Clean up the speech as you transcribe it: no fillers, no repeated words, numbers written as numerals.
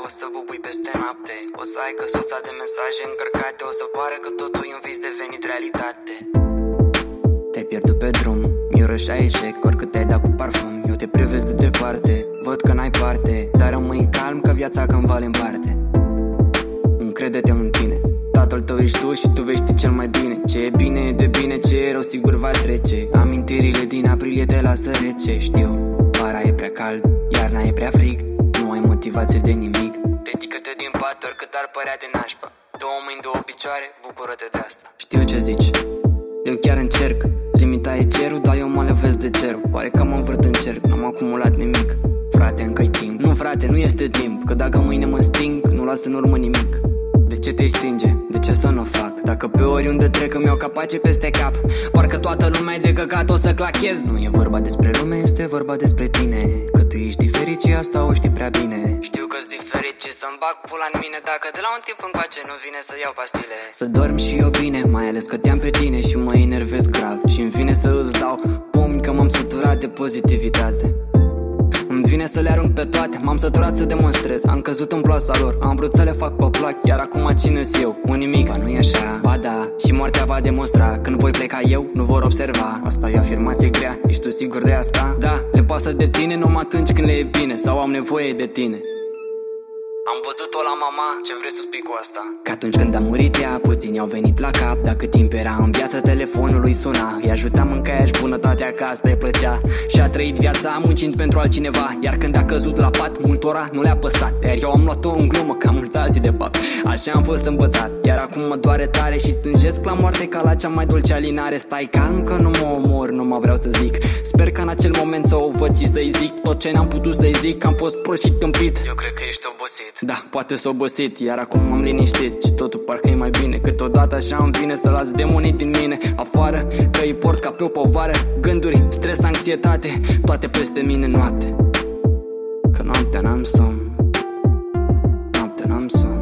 o să bubui peste noapte. O să ai căsuța de mesaje încărcate. O să pare că totul e un vis devenit realitate. Te-ai pierdut pe drum, miroși a eșec, oricât te-ai dat cu parfum. Eu te privesc de departe, văd că n-ai parte, dar rămâi calm că viața când vale în parte. Încrede-te în tine, tatăl tău ești tu și tu vei ști cel mai bine. Ce e bine e de bine, ce e rău sigur va trece. Amintirile din aprilie te lasă rece. Știu, vara e prea cald, iarna e prea frig, nu ai motivație de nimic. Ridică-te din pat oricât ar părea de nașpa. Două mâini, două picioare, bucură-te de asta. Știu ce zici, eu chiar încerc. Limita e cerul, dar eu mă lovesc de cer. Pare că mă învârt în cerc, n-am acumulat nimic. Frate, încă-i timp. Nu frate, nu este timp, că dacă mâine mă sting, nu las în urmă nimic. De ce te stinge? De ce să nu fac? Dacă pe oriunde trec îmi iau capace peste cap. Parcă toată lumea e de căcat, o să clachez. Nu e vorba despre lume, este vorba despre tine. Că tu ești diferit și asta o știi prea bine. Știu că-s diferit și să-mi bag pula în mine, dacă de la un timp încoace nu vine să iau pastile. Să dorm și eu bine, mai ales că te-am pe tine și mă enervez grav. Și îmi vine să îți dau pumni că m-am săturat de pozitivitate. Îmi vine să le arunc pe toate, m-am săturat să demonstrez. Am căzut în ploasa lor, am vrut să le fac pe plac. Iar acum cine-s eu? Un nimic, ba nu e așa. Ba da, și moartea va demonstra. Când voi pleca eu, nu vor observa. Asta e o afirmație grea, ești tu sigur de asta? Da, le pasă de tine numai atunci când le e bine sau am nevoie de tine. Am văzut-o la mama, ce vrei să spui cu asta? Că atunci când a murit ea, puțini au venit la cap. Dacă timp era în viață, telefonul lui suna. Îi ajuta mâncarea și bunătatea, că asta îi plăcea. Și-a trăit viața muncind pentru altcineva. Iar când a căzut la pat, multora nu le-a păsat. Iar eu am luat-o în glumă, ca mulți alții de fapt. Așa am fost învățat. Iar acum mă doare tare și tânjesc la moarte ca la cea mai dulce alinare. Stai calm că nu mă omor, nu mă vreau să zic. Sper că în acel moment să o văd și să-i zic tot ce n-am putut să-i zic. Am fost prost și tâmpit. Eu cred că ești obosit. Da, poate s-a obosit, iar acum m-am liniștit. Și totul parcă e mai bine. Câteodată așa îmi vine să las demonii din mine afară, că îi port ca pe o povară. Gânduri, stres, anxietate, toate peste mine noapte. Că noaptea n-am somn, noaptea n-am somn.